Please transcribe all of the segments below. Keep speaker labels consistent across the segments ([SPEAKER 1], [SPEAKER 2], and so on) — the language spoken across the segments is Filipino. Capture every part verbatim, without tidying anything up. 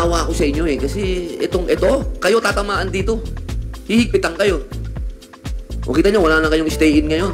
[SPEAKER 1] naawa ako sa inyo eh. Kasi itong, ito, kayo tatamaan dito. Hihigpitan kayo. O kita nyo, wala na kayong stay-in ngayon.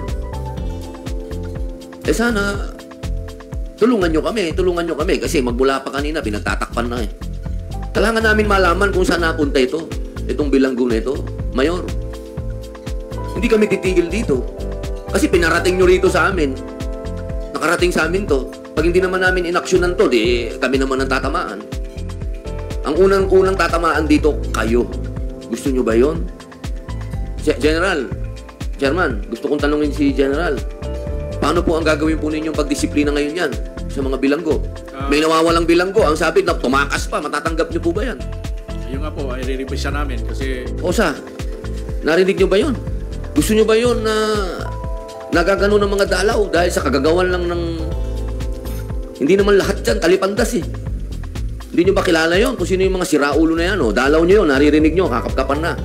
[SPEAKER 1] Eh sana, tulungan nyo kami, tulungan nyo kami. Kasi magmula pa kanina, pinagtatakpan na eh. Kailangan namin malaman kung saan napunta ito. Itong bilanggo na ito, Mayor. Hindi kami titigil dito. Kasi pinarating nyo rito sa amin. Nakarating sa amin to. Pag hindi naman namin inaksyonan to, di kami naman ang tatamaan. Ang unang-unang tatamaan dito, kayo. Gusto nyo ba yon? General, Chairman, gusto kong tanungin si General, paano po ang gagawin po ninyong pagdisiplina ngayon yan sa mga bilanggo? Uh, May nawawalang bilanggo. Ang sabi na tumakas pa, matatanggap nyo po ba yan?
[SPEAKER 2] Yung nga po, ay re-revise siya namin kasi...
[SPEAKER 1] Osa, narinig nyo ba yun? Gusto nyo ba yun na nagagano ng mga dalaw dahil sa kagagawan lang ng... Hindi naman lahat yan, talipandas eh. Hindi nyo ba kilala yun? Kung sino yung mga siraulo na yan, oh. Dalaw nyo yun, naririnig nyo, kakapkapan na.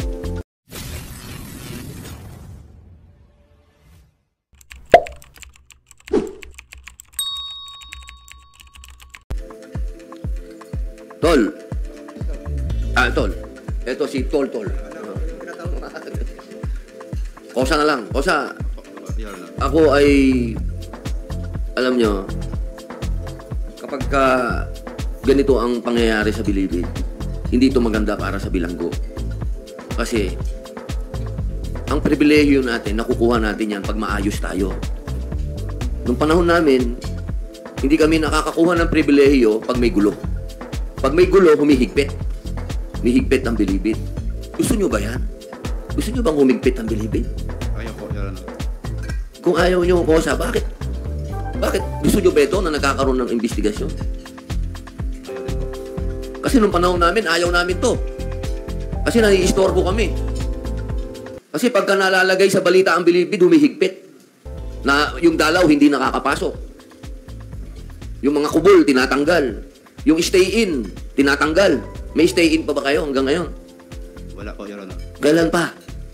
[SPEAKER 1] Tol. Ah, Tol. Ito si Tol Tol. Kosa na lang. Kosa. Ako ay, alam nyo, kapag ka ganito ang pangyayari sa Bilibid, hindi ito maganda para sa bilanggo. Kasi, ang pribilehiyo natin, nakukuha natin yan pag maayos tayo. Nung panahon namin, hindi kami nakakakuha ng pribilehiyo pag may gulo. Pag may gulo, humihigpit. Humihigpit ang Bilibid. Gusto nyo ba yan? Gusto nyo bang humigpit ang Bilibid?
[SPEAKER 2] Ayaw po, Your Honor.
[SPEAKER 1] Kung ayaw nyo, Kosa, bakit? Bakit? Gusto nyo ba ito na nagkakaroon ng investigasyon? Kasi nung panahon namin, ayaw namin to. Kasi nai-istorbo kami. Kasi pagka nalalagay sa balita ang Bilibid, humihigpit. Na yung dalaw hindi nakakapasok. Yung mga kubol, tinatanggal. Yung stay-in, tinatanggal. May stay-in pa ba kayo hanggang ngayon?
[SPEAKER 2] Wala po, Your Honor.
[SPEAKER 1] Kailan pa?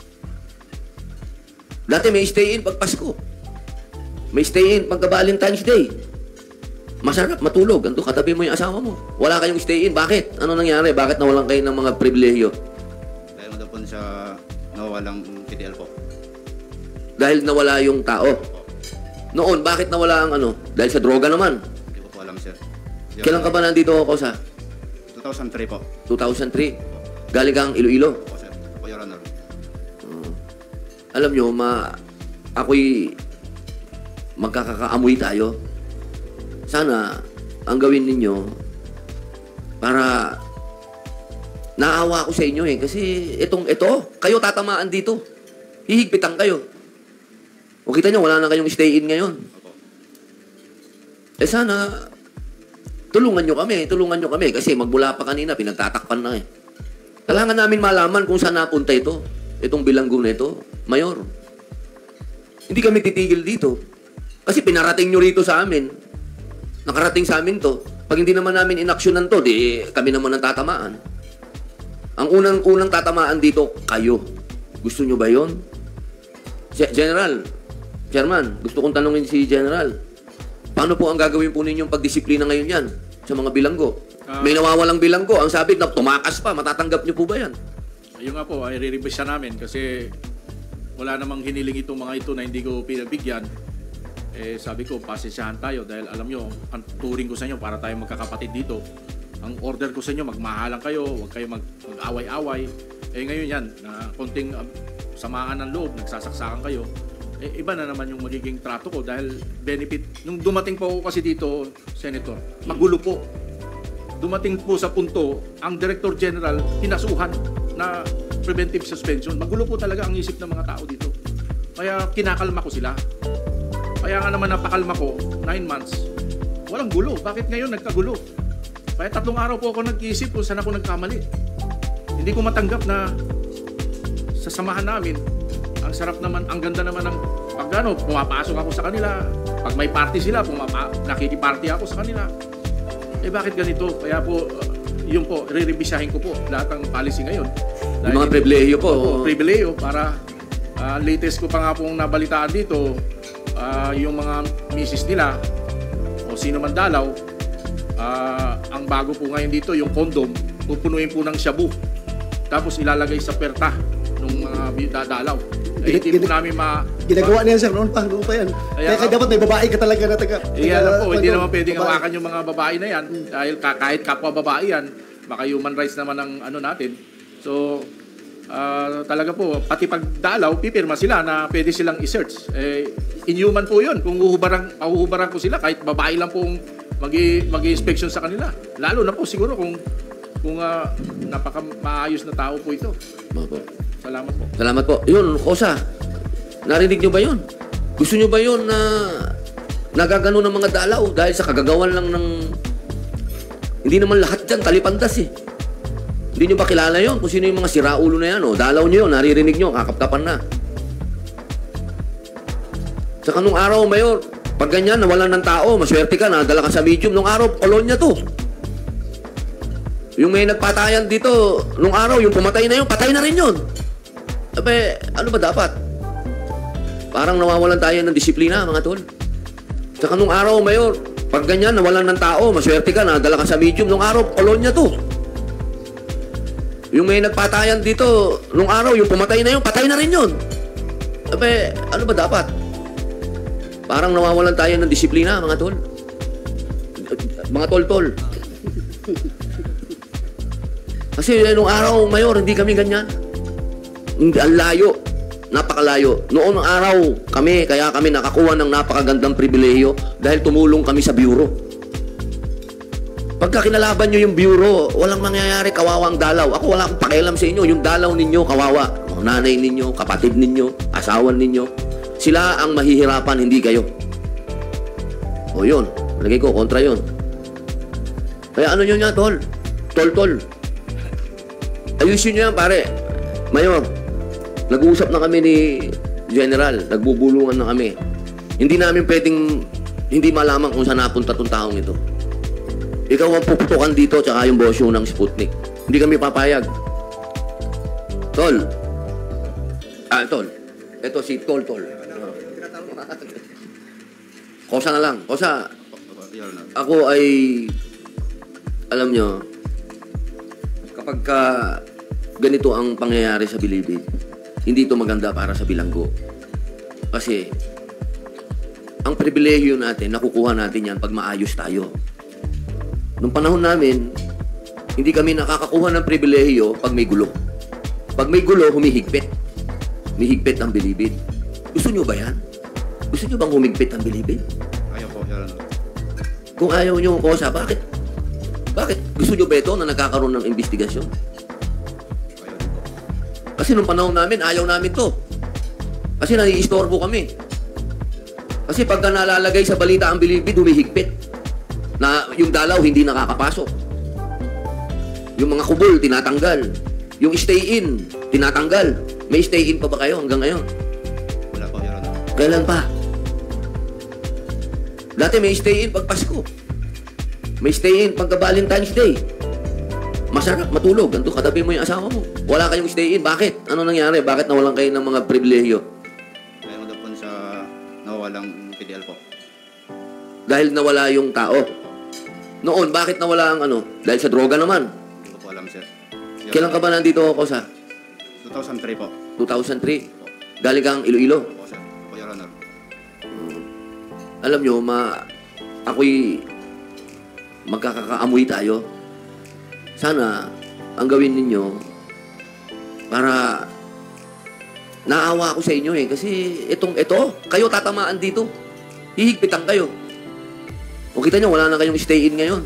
[SPEAKER 1] Dati may stay-in pag Pasko. May stay-in pagka Valentine's Day. Masarap, matulog. Ando, katabi mo yung asawa mo. Wala kayong stay-in. Bakit? Ano nangyari? Bakit nawalan kayo ng mga pribilehiyo?
[SPEAKER 2] Dahil mo daw po sa nawawalang P D L po.
[SPEAKER 1] Dahil nawala yung tao. Noon, bakit nawala ang ano? Dahil sa droga naman.
[SPEAKER 2] Hindi ko po alam, sir.
[SPEAKER 1] Kailan ka ba nandito ako sa?
[SPEAKER 2] two thousand three po.
[SPEAKER 1] two thousand three. Galing kang Iloilo.
[SPEAKER 2] Po, sir. Po, Your Honor.
[SPEAKER 1] Uh, alam nyo, ma, ako'y magkakaamoy tayo. Sana, ang gawin ninyo, para naawa ko sa inyo eh. Kasi itong, ito, kayo tatamaan dito. Hihigpitan kayo. O kita nyo, wala na kayong stay-in ngayon. Eh sana, tulungan nyo kami, tulungan nyo kami. Kasi magmula pa kanina, pinagtatakpan na eh. Kailangan namin malaman kung saan napunta ito. Itong bilanggo na ito, Mayor. Hindi kami titigil dito. Kasi pinarating nyo rito sa amin. Nakarating sa amin to. Pag hindi naman namin inaksyonan to, di kami naman ang tatamaan. Ang unang-unang tatamaan dito, kayo. Gusto nyo ba yon? General, Chairman, gusto kong tanungin si General. Paano po ang gagawin po ninyong pagdisiplina ngayon yan sa mga bilanggo? Uh, May nawawalang bilanggo. Ang sabi na tumakas pa, matatanggap nyo po ba yan?
[SPEAKER 2] Ayun nga po, ay re-revise siya namin kasi wala namang hiniling itong mga ito na hindi ko pinagbigyan. Eh, sabi ko, pasensyahan tayo dahil alam nyo, ang turing ko sa inyo para tayo magkakapatid dito. Ang order ko sa inyo, magmahalan kayo, huwag kayo mag, mag-away-away. Eh ngayon yan, na konting uh, samaan ng loob, nagsasaksakan kayo. Eh, iba na naman yung magiging trato ko dahil benefit. Nung dumating po ako kasi dito, Senator, magulo po. Dumating po sa punto, ang Director General, pinasuhan na preventive suspension. Magulo po talaga ang isip ng mga tao dito. Kaya kinakalma ko sila. Kaya nga naman napakalma ko, nine months, walang gulo. Bakit ngayon nagkagulo? Kaya tatlong araw po ako nag-iisip kung saan ako nagkamali. Hindi ko matanggap na sa samahan namin, ang sarap naman, ang ganda naman ng pag ano, pumapasok ako sa kanila. Pag may party sila, pumapa, nakikiparty ako sa kanila. Eh bakit ganito? Kaya po, uh, yun po, re-revisahin ko po lahat ng policy ngayon. Dahil
[SPEAKER 1] yung mga pribilehiyo po.
[SPEAKER 2] Po, pribilehiyo para uh, latest ko pa nga pong nabalitaan dito, uh, yung mga misis nila o sino man dalaw, uh, ang ang bago po ngayon dito, yung condom, pupunuin po ng shabu. Tapos ilalagay sa perta ng mga dadalaw. Eh, hindi po namin ma...
[SPEAKER 3] Ginagawa niya, sir. Noon pa, noon pa yan.
[SPEAKER 2] Ayan,
[SPEAKER 3] Kaya, kaya dapat may babae ka talaga na taga...
[SPEAKER 2] Iyan
[SPEAKER 3] taga-
[SPEAKER 2] po, hindi
[SPEAKER 3] ano,
[SPEAKER 2] naman pwedeng
[SPEAKER 3] babae.
[SPEAKER 2] hawakan yung mga babae na yan. Dahil ka- kahit kapwa babae yan, baka human rights naman ang ano natin. So, ah, talaga po, pati pagdalaw, pipirma sila na pwede silang i-search. Eh, inhuman po yun. Kung uhubaran, pahuhubaran ko sila, kahit babae lang pong mag-i-inspection sa kanila. Lalo na po siguro kung kung uh, napaka maayos na tao po ito.
[SPEAKER 1] Opo.
[SPEAKER 2] Salamat po.
[SPEAKER 1] Salamat po. Yun, Kosa, narinig nyo ba yun? Gusto nyo ba yun na nagagano ng mga dalaw dahil sa kagagawan lang ng... Hindi naman lahat dyan talipantas eh. Hindi nyo ba kilala yun? Kung sino yung mga siraulo na yan, oh. Dalaw nyo yun, naririnig nyo, kakapkapan na. Sa kanong araw, Mayor, pag ganyan, nawalan ng tao, maswerte ka, nadala ka sa medium. Nung araw, kolonya to. Yung may nagpatayan dito, nung araw, yung pumatay na yun, patay na rin yun. Sabi, ano ba dapat? Parang nawawalan tayo ng disiplina, mga tol. Sa kanong araw, Mayor, pag ganyan, nawalan ng tao, maswerte ka, nadala ka sa medium. Nung araw, kolonya to. Yung may nagpatayan dito, nung araw, yung pumatay na yun, patay na rin yun. Sabi, ano ba dapat? Parang nawawalan tayo ng disiplina, mga tol. Mga tol-tol. Kasi nung araw, Mayor, hindi kami ganyan. Hindi, ang layo. Napakalayo. Noong araw, kami, kaya kami nakakuha ng napakagandang pribilehiyo dahil tumulong kami sa bureau. Pagka kinalaban nyo yung bureau, walang mangyayari, kawawang dalaw. Ako wala akong pakialam sa inyo. Yung dalaw ninyo, kawawa. Mga nanay ninyo, kapatid ninyo, asawan ninyo. Sila ang mahihirapan, hindi kayo. O yun, lagay ko, kontra yun. Kaya ano nyo niya, tol? Tol-tol. Ayusin nyo yan, pare. Mayor, nag-uusap na kami ni General. Nagbubulungan na kami. Hindi namin pwedeng hindi malaman kung saan napunta itong taong ito. Ikaw ang puputukan dito tsaka yung bosyo ng Sputnik. Hindi kami papayag. Tol. Ah, Tol. Ito si Tol Tol. Kosa na lang. Kosa. Ako ay alam nyo, kapag ka ganito ang pangyayari sa Bilibid, hindi ito maganda para sa bilanggo. Kasi ang pribilehiyo natin, nakukuha natin yan pag maayos tayo. Nung panahon namin, hindi kami nakakakuha ng pribilehiyo pag may gulo. Pag may gulo, humihigpit. Humihigpit ang Bilibid. Gusto nyo ba yan? Gusto nyo bang humigpit ang Bilibid?
[SPEAKER 4] Ayaw po, Your Honor.
[SPEAKER 1] Kung ayaw nyo, Kosa, bakit? Bakit? Gusto nyo ba ito na nagkakaroon ng investigasyon?
[SPEAKER 4] Ayaw din po.
[SPEAKER 1] Kasi nung panahon namin, ayaw namin to. Kasi nai-istorbo kami. Kasi pagka nalalagay sa balita ang Bilibid, humihigpit. Na yung dalaw hindi nakakapasok. Yung mga kubol, tinatanggal. Yung stay-in, tinatanggal. May stay-in pa ba kayo hanggang ngayon?
[SPEAKER 4] Wala po, Your Honor.
[SPEAKER 1] Kailan pa? Dati may stay-in pag Pasko. May stay-in pagka Valentine's Day. Masarap, matulog. Ganito, katabi mo yung asawa mo. Wala kayong stay-in. Bakit? Ano nangyari? Bakit nawalan kayo ng mga pribilehiyo?
[SPEAKER 4] Meron daw po sa nawawalang P D L po.
[SPEAKER 1] Dahil nawala yung tao. Noon, bakit nawala ang ano? Dahil sa droga naman.
[SPEAKER 4] Hindi ko po alam, sir. Your
[SPEAKER 1] Kailan ka ba nandito ako sa
[SPEAKER 4] two thousand three po.
[SPEAKER 1] two thousand three? Galing kang Iloilo.
[SPEAKER 4] Opo, sir. Opo, Your Honor.
[SPEAKER 1] Alam nyo, ma, ako'y magkakaamoy tayo. Sana, ang gawin ninyo, para naawa ako sa inyo eh. Kasi itong, ito, kayo tatamaan dito. Hihigpitan kayo. O kita nyo, wala na kayong stay-in ngayon.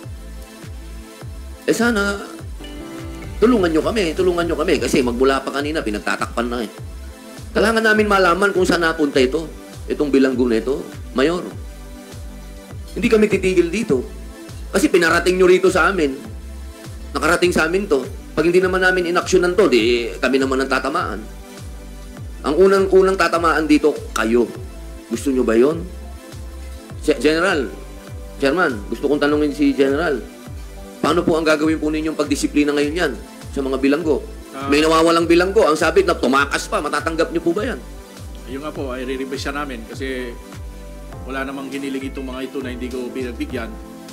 [SPEAKER 1] Eh sana, tulungan nyo kami, tulungan nyo kami. Kasi magmula pa kanina, pinagtatakpan na eh. Kailangan namin malaman kung saan napunta ito. Itong bilanggo na ito, Mayor. Hindi kami titigil dito. Kasi pinarating nyo rito sa amin. Nakarating sa amin to. Pag hindi naman namin inaksyonan to, di kami naman ang tatamaan. Ang unang-unang tatamaan dito, kayo. Gusto nyo ba yun? General, Chairman, gusto kong tanungin si General. Paano po ang gagawin po ninyong pagdisiplina ngayon yan sa mga bilanggo?
[SPEAKER 2] Uh,
[SPEAKER 1] May nawawalang bilanggo. Ang sabi na tumakas pa. Matatanggap nyo po ba yan?
[SPEAKER 2] Yun nga po, ay re-revise siya namin kasi wala namang hiniling itong mga ito na hindi ko pinagbigyan.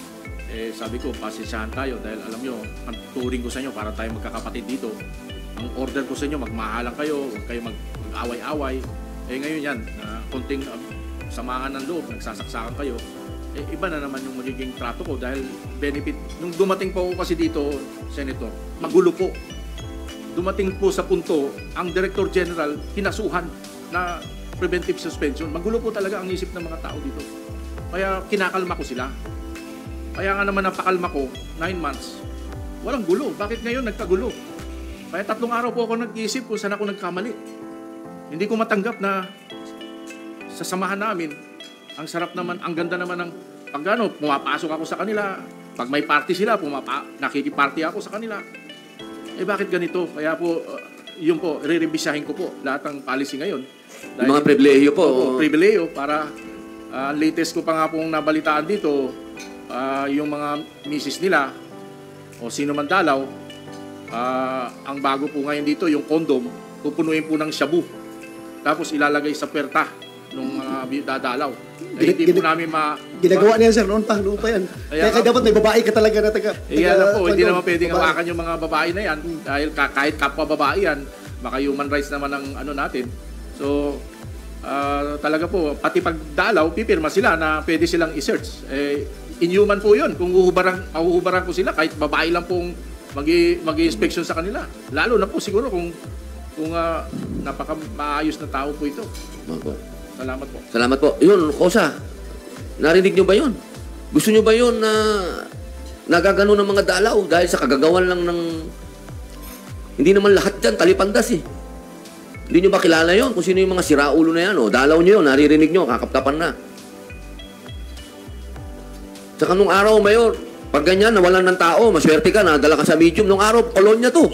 [SPEAKER 2] Eh, sabi ko, pasensyahan tayo dahil alam nyo, ang turing ko sa inyo para tayo magkakapatid dito. Ang order ko sa inyo, magmahalan kayo, huwag kayo mag, mag-away-away. Eh ngayon yan, na konting uh, samahan ng loob, nagsasaksakan kayo. Eh, iba na naman yung magiging trato ko dahil benefit. Nung dumating po ako kasi dito, Senator, magulo po. Dumating po sa punto, ang Director General, kinasuhan na preventive suspension. Magulo po talaga ang isip ng mga tao dito. Kaya kinakalma ko sila. Kaya nga naman napakalma ko, nine months, walang gulo. Bakit ngayon nagkagulo? Kaya tatlong araw po ako nag-iisip kung saan ako nagkamali. Hindi ko matanggap na sa samahan namin, ang sarap naman, ang ganda naman ng pag ano, pumapasok ako sa kanila. Pag may party sila, pumapa, nakikiparty ako sa kanila. Eh bakit ganito? Kaya po, uh, yun po, re-revisahin ko po lahat ng policy ngayon.
[SPEAKER 1] Yung mga pribilehiyo po.
[SPEAKER 2] Oo, pribilehiyo para uh, latest ko pa nga pong nabalitaan dito, uh, yung mga misis nila o sino man dalaw, uh, ang bago po ngayon dito, yung condom, pupunuin po ng shabu. Tapos ilalagay sa perta ng mga dadalaw. Eh, hindi po namin ma...
[SPEAKER 3] Ginagawa niya sir, noon pa, noon pa yan.
[SPEAKER 2] Kaya
[SPEAKER 3] Kaya, kaya dapat may babae ka talaga na taga...
[SPEAKER 2] Eh, yan na po, hindi
[SPEAKER 3] taga-
[SPEAKER 2] naman pwedeng
[SPEAKER 3] babae.
[SPEAKER 2] hawakan yung mga babae na yan dahil ka- kahit kapwa babae yan, baka human rights naman ang ano natin. So, ah, talaga po, pati pag dalaw, pipirma sila na pwede silang i-search. Eh, inhuman po yun. Kung uhubaran, uhubaran ko sila, kahit babae lang pong magi- mag-i-inspection sa kanila. Lalo na po siguro kung kung uh, napaka maayos na tao po ito.
[SPEAKER 1] Opo.
[SPEAKER 2] Salamat po.
[SPEAKER 1] Salamat po. Yun, Kosa, narinig nyo ba yun? Gusto nyo ba yun na nagagano ng mga dalaw dahil sa kagagawan lang ng... Hindi naman lahat dyan, talipandas eh. Hindi nyo ba kilala yun kung sino yung mga siraulo na yan? O, dalaw nyo yun, naririnig nyo, kakapkapan na. Tsaka nung araw, Mayor, pag ganyan, nawalan ng tao, maswerte ka, nadala ka sa medium. Nung araw, kolonya to.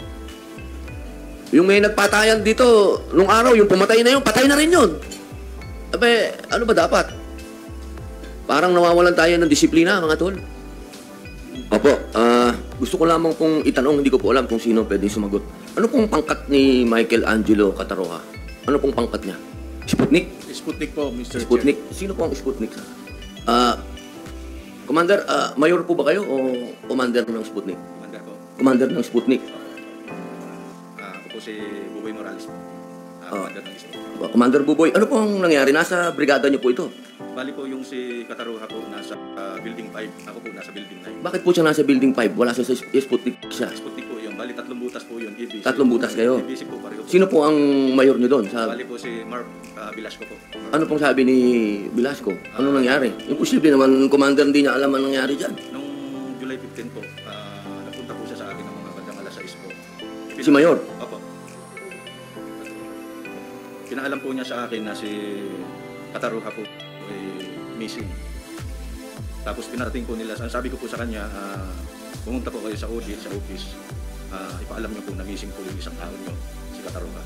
[SPEAKER 1] Yung may nagpatayan dito, nung araw, yung pumatay na yun, patay na rin yun. Abe, ano ba dapat? Parang nawawalan tayo ng disiplina, mga tol. Opo, ah, gusto ko lamang pong itanong, hindi ko po alam kung sino pwedeng sumagot. Ano pong pangkat ni Michael Angelo Cataroha? Ano pong pangkat niya? Sputnik?
[SPEAKER 2] Sputnik po, Mister
[SPEAKER 1] Sputnik? Sino po ang Sputnik? Ah, Commander, ah, mayor po ba kayo o commander ng Sputnik?
[SPEAKER 4] Commander po.
[SPEAKER 1] Commander ng Sputnik.
[SPEAKER 4] Ah, ako po si Buboy Morales po. Ah,
[SPEAKER 1] Oh.
[SPEAKER 4] Commander ng Ispo.
[SPEAKER 1] Commander Buboy, ano pong nangyari? Nasa brigada niyo po ito?
[SPEAKER 4] Bali po yung si Kataruha po nasa ah, Building five. Ako po nasa Building nine.
[SPEAKER 1] Bakit po siya nasa building five? Wala siya sa Sputnik siya.
[SPEAKER 4] Sputnik po yun. Bali tatlong butas po yun. A B C.
[SPEAKER 1] Tatlong butas kayo?
[SPEAKER 4] A B C po pareho po.
[SPEAKER 1] Sino po ang mayor niyo doon? Sa,
[SPEAKER 4] Bali po si Mark uh, Velasco po.
[SPEAKER 1] ano pong sabi ni Velasco? Ano nangyari? Imposible naman, commander, hindi niya alam anong nangyari dyan.
[SPEAKER 4] Nung July fifteenth po, ah, napunta po siya sa akin ng mga bandang alas sais po.
[SPEAKER 1] Si Mayor?
[SPEAKER 4] Opo. Pinaalam po niya sa akin na si Kataruha po ay missing. Tapos pinarating po nila, ang sabi ko po sa kanya, ah, pumunta po kayo sa audit, sa office. Ah, ipaalam niyo po na missing po yung isang tao niyo, si Kataruha.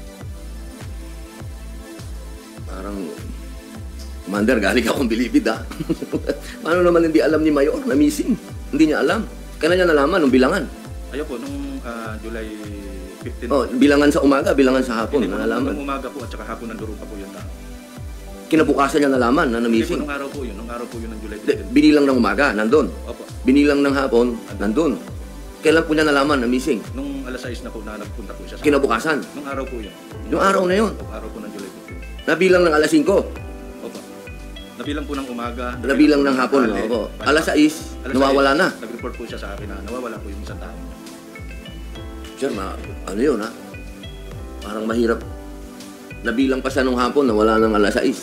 [SPEAKER 1] Parang, commander, galing akong bilibid ah. Paano naman hindi alam ni Mayor na missing? Hindi niya alam. Kailan niya nalaman nung bilangan?
[SPEAKER 4] Ayun po, nung ah, July fifteenth.
[SPEAKER 1] Oh, bilangan sa umaga, bilangan sa hapon,
[SPEAKER 4] Hindi po,
[SPEAKER 1] nalaman.
[SPEAKER 4] nung umaga po at saka hapon nanduro pa po yung tao.
[SPEAKER 1] Kinabukasan niya nalaman na
[SPEAKER 4] Hindi po,
[SPEAKER 1] na-missing.
[SPEAKER 4] nung araw po yun, nung araw po yun ng July
[SPEAKER 1] Di,
[SPEAKER 4] fifteenth.
[SPEAKER 1] Binilang ng umaga, nandun.
[SPEAKER 4] Opo.
[SPEAKER 1] Binilang ng hapon, nandun. Kailan po niya nalaman na missing?
[SPEAKER 4] Nung alas sais na po na nagpunta po siya sa
[SPEAKER 1] Kinabukasan.
[SPEAKER 4] Nung araw po yun.
[SPEAKER 1] Yung araw na yun.
[SPEAKER 4] Nung araw po ng July fifteenth.
[SPEAKER 1] Nabilang ng alas singko.
[SPEAKER 4] Opo. Nabilang po ng umaga.
[SPEAKER 1] Nabilang ng hapon.
[SPEAKER 4] tanghali.
[SPEAKER 1] Opo.
[SPEAKER 4] Bali-
[SPEAKER 1] Alas sais,
[SPEAKER 4] alas
[SPEAKER 1] nawawala
[SPEAKER 4] sais,
[SPEAKER 1] na.
[SPEAKER 4] Nag-report po siya sa akin na nawawala po yung isang tao.
[SPEAKER 1] Sir, ma, ano yun ha? Parang mahirap. Nabilang pa siya nung hapon na wala ng alas sais.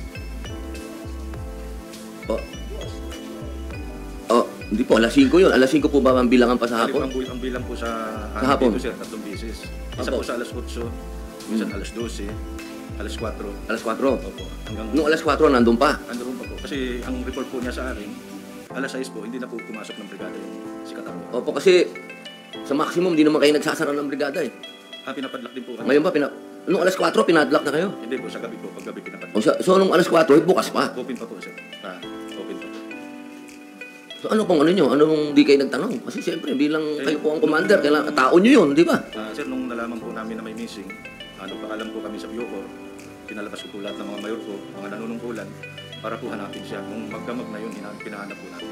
[SPEAKER 1] Oh. Oh, hindi po, alas singko yun. Alas singko po ba ang bilangan pa sa
[SPEAKER 4] Bali po,
[SPEAKER 1] hapon?
[SPEAKER 4] ang, bu- ang bilang po sa
[SPEAKER 1] Sa hapon?
[SPEAKER 4] dito, sir, tatlong beses. Isa
[SPEAKER 1] Opo.
[SPEAKER 4] po sa alas otso, minsan alas dose, alas kwatro.
[SPEAKER 1] Alas kwatro.
[SPEAKER 4] Opo. Hanggang
[SPEAKER 1] Nung alas kwatro, nandun pa.
[SPEAKER 4] andun pa po. Kasi ang report po niya sa akin, alas sais po, hindi na po pumasok ng brigada yung si Kataruha.
[SPEAKER 1] Opo, kasi sa maximum, hindi naman kayo nagsasara ng brigada eh.
[SPEAKER 4] Ah, pinapadlock din po. kami.
[SPEAKER 1] Ngayon ba, pina... nung alas kwatro, pinadlock na kayo?
[SPEAKER 4] Hindi po, sa gabi po, pag gabi pinapadlock.
[SPEAKER 1] O, sa, so, nung alas kwatro, bukas pa.
[SPEAKER 4] Open pa po, sir. Ah, open pa po.
[SPEAKER 1] So, ano pong ano nyo? Ano pong di kayo nagtanong? Kasi siyempre, bilang kayo po ang commander, kailangan tao nyo yun, di ba?
[SPEAKER 4] Ah, sir, nung nalaman po namin na may missing, ano pa alam po kami sa Bucor, pinalabas ko po lahat ng mga mayor ko, mga nanunungkulan, para po hanapin siya. Kung magdamag na yun, hina- pinahanap po natin.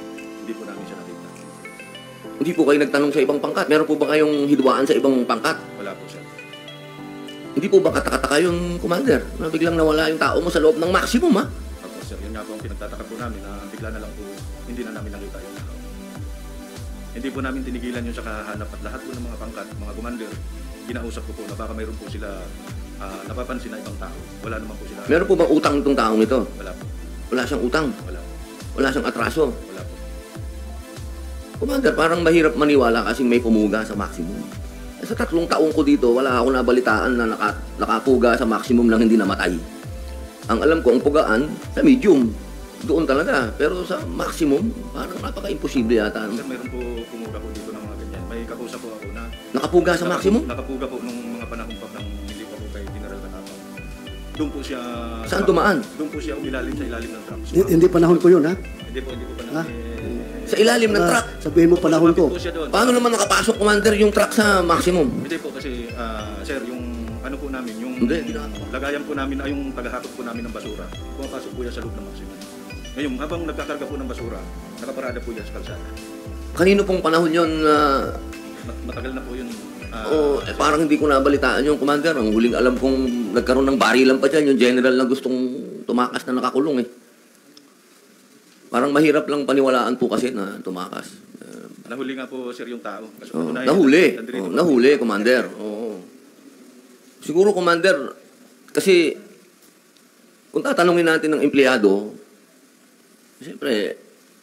[SPEAKER 4] Hindi po namin siya nakita.
[SPEAKER 1] Hindi po kayo nagtanong sa ibang pangkat. Meron po ba kayong hidwaan sa ibang pangkat?
[SPEAKER 4] Wala po, sir.
[SPEAKER 1] Hindi po ba katakataka yung commander na biglang nawala yung tao mo sa loob ng maximum, ha?
[SPEAKER 4] Opo, sir. Yun nga po ang pinagtataka po namin na bigla na lang po hindi na namin nakita yung tao. Hindi po namin tinigilan yung sa kahanap at lahat po ng mga pangkat, mga commander, ginausap ko po na baka mayroon po sila ah, napapansin na ibang tao. Wala naman po sila.
[SPEAKER 1] Meron po bang utang itong taong ito?
[SPEAKER 4] Wala po.
[SPEAKER 1] Wala siyang utang.
[SPEAKER 4] Wala po.
[SPEAKER 1] Wala siyang atraso.
[SPEAKER 4] Wala po.
[SPEAKER 1] Commander, parang mahirap maniwala kasing may pumuga sa maximum. Eh, sa tatlong taong ko dito, wala ako nabalitaan na naka, nakapuga sa maximum lang hindi namatay. Ang alam ko, ang pugaan, sa medium. Doon talaga. Pero sa maximum, parang napaka-imposible yata.
[SPEAKER 4] Sir, meron po pumuga po dito ng mga ganyan. May kakusap po ako na
[SPEAKER 1] Nakapuga sa maximum?
[SPEAKER 4] nakapuga po nung mga panahon pa ng hindi pa po kay General Canapa. Doon po siya...
[SPEAKER 1] Saan dumaan?
[SPEAKER 4] Doon po siya umilalim sa ilalim ng truck.
[SPEAKER 3] Hindi, hindi panahon ko yun, ha?
[SPEAKER 4] Hindi po, hindi po pa
[SPEAKER 3] Ha?
[SPEAKER 4] namin...
[SPEAKER 1] Sa ilalim ng
[SPEAKER 3] Ah,
[SPEAKER 1] truck.
[SPEAKER 3] sabihin mo panahon ko.
[SPEAKER 4] Sumapit po siya doon.
[SPEAKER 1] Paano naman nakapasok, Commander, yung truck sa maximum?
[SPEAKER 4] Hindi po kasi, ah, sir, yung ano po namin, yung
[SPEAKER 1] Hindi, hindi na.
[SPEAKER 4] lagayan po namin, ay yung paghahakot po namin ng basura, pumapasok po yan sa loob ng maximum. Ngayon, habang nagkakarga po ng basura, nakaparada po yan sa kalsada.
[SPEAKER 1] Kanino pong panahon yun na...
[SPEAKER 4] Mat- Matagal na po yun. ah,
[SPEAKER 1] oh, eh, parang hindi ko nabalitaan yung Commander. Ang huling alam kong nagkaroon ng barilan pa dyan, yung general na gustong tumakas na nakakulong eh. Parang mahirap lang paniwalaan po kasi na tumakas. Uh,
[SPEAKER 4] Nahuli nga po, sir, yung tao. Kasi
[SPEAKER 1] oh,
[SPEAKER 4] patunayan,
[SPEAKER 1] nahuli.
[SPEAKER 4] nandito
[SPEAKER 1] Oh,
[SPEAKER 4] po.
[SPEAKER 1] nahuli, Commander. Oo. Siguro, Commander, kasi kung tatanungin natin ng empleyado, siyempre,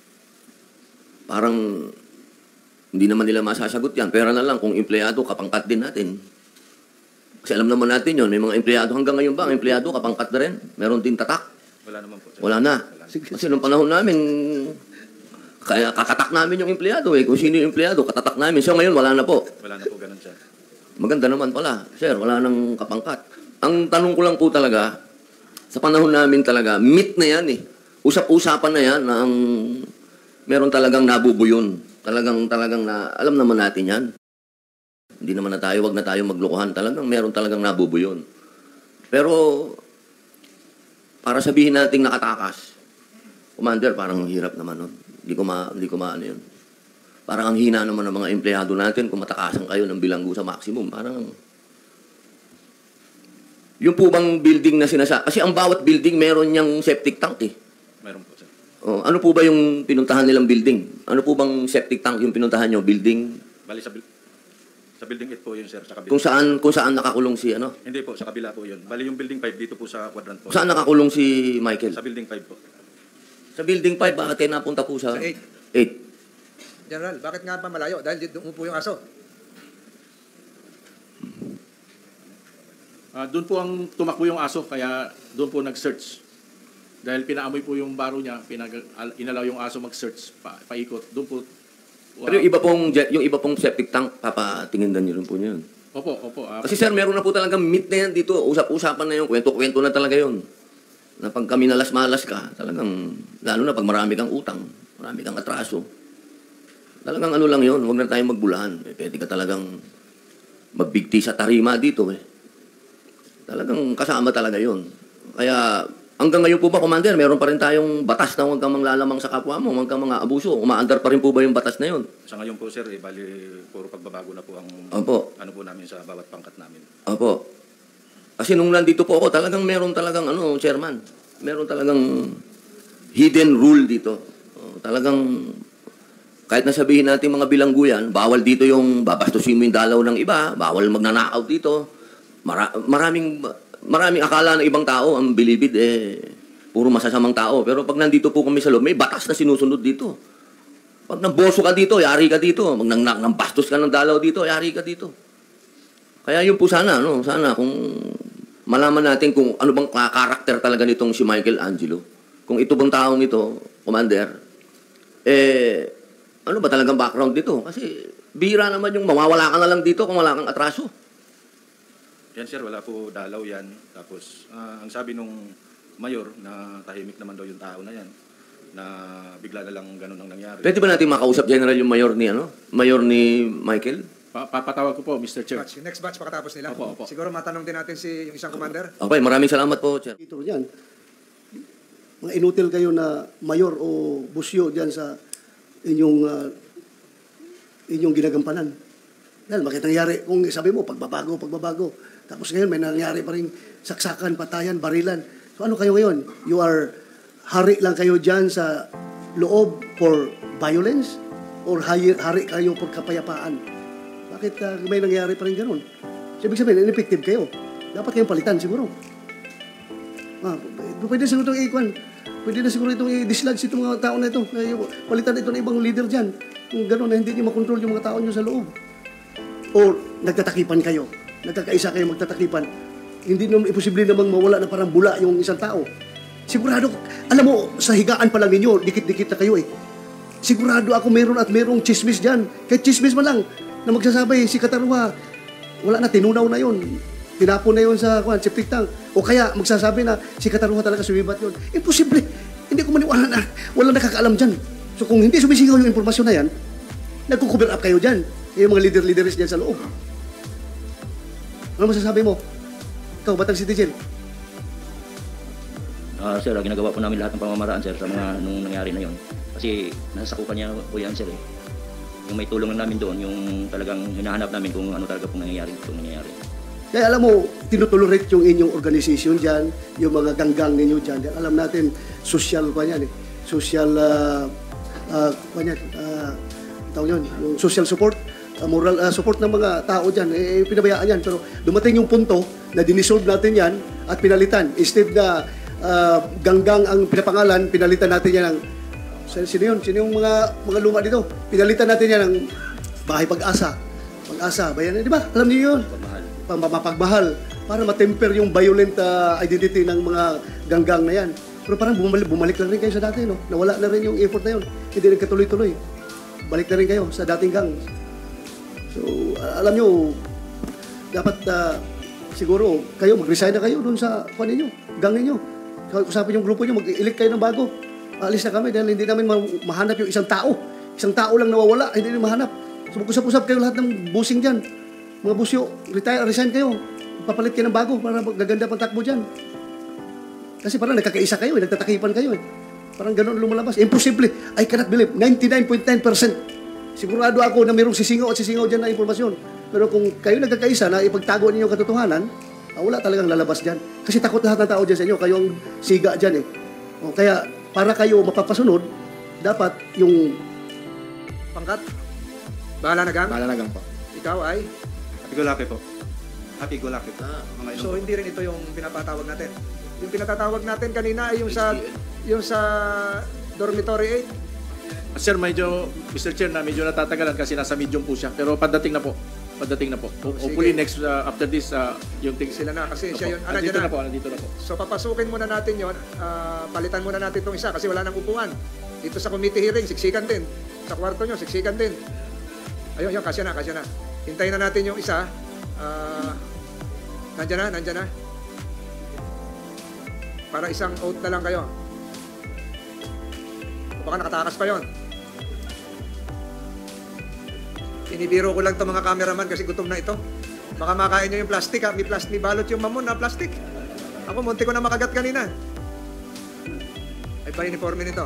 [SPEAKER 1] parang hindi naman nila masasagot yan. Pera na lang kung empleyado, kapangkat din natin. Kasi alam naman natin yun, may mga empleyado hanggang ngayon ba, ang empleyado kapangkat na rin. Meron din tatak.
[SPEAKER 4] Wala naman po, sir.
[SPEAKER 1] Wala na. Kasi nung panahon namin, kaya kakatak namin yung empleyado eh. Kung sino yung empleyado, katatak namin. So ngayon, wala na po.
[SPEAKER 4] Wala na po, ganun siya.
[SPEAKER 1] Maganda naman pala. Sir, wala nang kapangkat. Ang tanong ko lang po talaga, sa panahon namin talaga, meet na yan eh. Usap-usapan na yan na ang meron talagang nabubuyon. Talagang, talagang na, alam naman natin yan. Hindi naman na tayo, wag na tayo maglokohan. Talagang meron talagang nabubuyon. Pero, para sabihin nating nakatakas, Commander, parang hirap naman nun. Hindi ko ma, hindi ko maano yun. Parang ang hina naman ng mga empleyado natin kung matakasan kayo ng bilanggo sa maximum. Parang, yung po bang building na sinasa... Kasi ang bawat building meron niyang septic tank eh.
[SPEAKER 4] Meron po, sir.
[SPEAKER 1] Oh, ano po ba yung pinuntahan nilang building? Ano po bang septic tank yung pinuntahan niyo? Building?
[SPEAKER 4] Bali sa, bil- sa building eight po yun, sir, sa kabila.
[SPEAKER 1] Kung saan, kung saan nakakulong si ano?
[SPEAKER 4] Hindi po, sa kabila po yun. Bali yung building five dito po sa quadrant po.
[SPEAKER 1] Kung saan nakakulong si Michael?
[SPEAKER 4] Sa building five po.
[SPEAKER 1] Sa building five, bakit kayo napunta po sa...
[SPEAKER 5] Sa eight.
[SPEAKER 1] eight.
[SPEAKER 5] General, bakit nga pa malayo? Dahil doon po yung aso.
[SPEAKER 2] Ah, doon po ang tumakbo yung aso, kaya doon po nag-search. Dahil pinaamoy po yung baro niya, pinag al- inalaw yung aso mag-search, pa, paikot. Doon po.
[SPEAKER 1] Pero yung iba pong, jet- yung iba pong septic tank, papatingin din niyo rin po yun.
[SPEAKER 2] Opo, opo. ah,
[SPEAKER 1] Kasi sir, meron na po talagang meet na yan dito. Usap-usapan na yung kwento-kwento na talaga yun. Na pag kami nalas-malas ka, talagang, lalo na pag marami kang utang, marami kang atraso. Talagang ano lang yun, huwag na tayong magbulahan. Eh, pwede ka talagang magbigti sa tarima dito eh. Talagang kasama talaga yun. Kaya hanggang ngayon po ba, Commander, meron pa rin tayong batas na huwag kang manglalamang sa kapwa mo, huwag kang mga abuso. Umaandar pa rin po ba yung batas na yun?
[SPEAKER 4] Sa ngayon po, sir, eh, bali puro pagbabago na po ang
[SPEAKER 1] Opo.
[SPEAKER 4] ano po namin sa bawat pangkat namin.
[SPEAKER 1] Opo. Kasi nung nandito po ako, talagang meron talagang, ano, chairman, meron talagang hidden rule dito. O, talagang, kahit nasabihin natin mga bilangguyan, bawal dito yung babastusin mo yung dalaw ng iba, bawal magnanakaw dito. Mara- maraming, maraming akala ng ibang tao, ang bilibid, eh, puro masasamang tao. Pero pag nandito po kami sa loob, may batas na sinusunod dito. Pag namboso ka dito, yari ka dito. Pag nang, nang bastos ka ng dalaw dito, yari ka dito. Kaya yun po sana, no? Sana kung malaman natin kung ano bang karakter talaga nitong si Michael Angelo. Kung ito bang taong ito, Commander, eh, ano ba talagang background nito? Kasi bihira naman yung mawawala ka na lang dito kung wala kang atraso.
[SPEAKER 4] Yan, sir, wala po dalaw yan. Tapos, ah, ang sabi nung mayor na tahimik naman daw yung tao na yan, na bigla na lang ganun ang nangyari.
[SPEAKER 1] Pwede ba natin makausap general yung mayor ni, ano? Mayor ni Michael?
[SPEAKER 2] pa- papatawag ko po, Mister Chair.
[SPEAKER 5] Batch, next batch pakatapos nila.
[SPEAKER 2] Opo, opo.
[SPEAKER 5] Siguro matanong din natin si yung isang commander.
[SPEAKER 1] Okay, maraming salamat po, Chair.
[SPEAKER 3] Dito yan. Mga inutil kayo na mayor o busyo diyan sa inyong, ah, inyong ginagampanan. Dahil bakit nangyari, kung sabi mo, pagbabago, pagbabago. Tapos ngayon, may nangyari pa rin saksakan, patayan, barilan. So ano kayo ngayon? You are, hari lang kayo dyan sa loob for violence? Or hari, hari kayo for kapayapaan? Bakit uh, may nangyari pa rin ganun? So, ibig sabihin, ineffective kayo. Dapat kayong palitan siguro. Ah, pwede siguro itong i-kwan. Pwede na siguro itong i-dislodge itong mga tao na ito. Palitan ito ng ibang leader dyan. Kung gano'n na hindi niyo makontrol yung mga tao niyo sa loob. O nagtatakipan kayo. Nagkakaisa kayo magtatakipan. Hindi naman imposible namang mawala na parang bula yung isang tao. Sigurado, alam mo, sa higaan pa lang ninyo, dikit-dikit na kayo eh. Sigurado ako meron at merong chismis dyan. Kahit chismis man lang, na magsasabi, si Kataruha, wala na, tinunaw na yun. Tinapon na yun sa kwan, septic tank. O kaya magsasabi na si Kataruha talaga sumibat yun. Imposible. Hindi ko maniwala na walang nakakaalam dyan. So kung hindi sumisigaw yung informasyon na yan, nagko-cover up kayo dyan. Yung mga leader-leaders dyan sa loob. Ano masasabi mo? Ikaw, batang citizen.
[SPEAKER 6] Ah, sir, ginagawa po namin lahat ng pamamaraan, sir, sa mga nung nangyari na yon. Kasi nasasakupan niya po yan, sir. Eh. Yung may tulong na namin doon, yung talagang hinahanap namin kung ano talaga pong nangyayari, itong nangyayari.
[SPEAKER 3] Kaya alam mo, tinutolerate yung inyong organization dyan, yung mga ganggang ninyo dyan. Alam natin, social pa yan eh. Social, uh, uh, pa yan, uh, tawag yun, yung social support, uh, moral uh, support ng mga tao dyan, eh, pinabayaan yan. Pero dumating yung punto na dinisolve natin yan at pinalitan. Instead na uh, ganggang ang pinapangalan, pinalitan natin yan ng, sino yun? Sino yung mga, mga luma dito? Pinalitan natin yan ng Bahay Pag-asa. Pag-asa, bayan, di ba? Alam niyo yun? Mapagmahal para matemper yung violent uh, identity ng mga ganggang na yan. Pero parang bumalik, bumalik lang rin kayo sa dati, no? Nawala na rin yung effort na yun. Hindi rin katuloy-tuloy. Balik na rin kayo sa dating gang. So, uh, alam nyo, dapat uh, siguro kayo, mag-resign na kayo doon sa kwan ninyo, gang ninyo. Usapin yung grupo nyo, mag-elect kayo ng bago. Alis na kami dahil hindi namin ma- mahanap yung isang tao. Isang tao lang nawawala, hindi namin mahanap. So, mag-usap-usap kayo lahat ng busing dyan. Mga busyo, retire, resign kayo. Papalit kayo ng bago para gaganda pang takbo dyan. Kasi parang nagkakaisa kayo, eh, nagtatakipan kayo. Eh. Parang gano'n lumalabas. Imposible. I cannot believe. ninety-nine point nine percent. Sigurado ako na mayroong sisingaw at sisingaw dyan na informasyon. Pero kung kayo nagkakaisa na ipagtago ninyo katotohanan, ah, wala talagang lalabas dyan. Kasi takot lahat ng tao dyan sa inyo. Kayo ang siga dyan eh. O, kaya para kayo mapapasunod, dapat yung...
[SPEAKER 5] Pangkat? Bahala na gang?
[SPEAKER 4] Bahala na gang po.
[SPEAKER 5] Ikaw ay?
[SPEAKER 4] Happy go lucky po. Happy go lucky po.
[SPEAKER 1] Ah,
[SPEAKER 4] Mga
[SPEAKER 5] So
[SPEAKER 4] inom.
[SPEAKER 5] hindi rin ito yung pinapatawag natin. Yung pinatatawag natin kanina ay yung sa yung sa dormitory eight.
[SPEAKER 2] Sir, medyo, Mister Chair, na medyo natatagalan kasi nasa medium po siya. Pero padating na po. Padating na po.
[SPEAKER 5] Oh,
[SPEAKER 2] Hopefully
[SPEAKER 5] sige.
[SPEAKER 2] next, uh, after this, uh, yung thing...
[SPEAKER 5] Sila na kasi
[SPEAKER 2] Opo.
[SPEAKER 5] siya yun. Ah,
[SPEAKER 2] Nandito
[SPEAKER 5] nandiyan
[SPEAKER 2] na po, nandito na po.
[SPEAKER 5] So papasukin muna natin yon, ah, palitan muna natin itong isa kasi wala nang upuan. Dito sa committee hearing, siksikan din. Sa kwarto nyo, siksikan din. Ayun, yun, kasya na, kasya na. Hintayin na natin yung isa. Ah, nandyan na, nandyan na. Para isang oath na lang kayo. O baka nakatakas pa yon. Inibiro ko lang itong mga cameraman kasi gutom na ito. Baka makain nyo yung plastic ha. May, plastic, may balot yung mamon na plastic. Ako, munti ko na makagat kanina. Ay ba uniforme nito?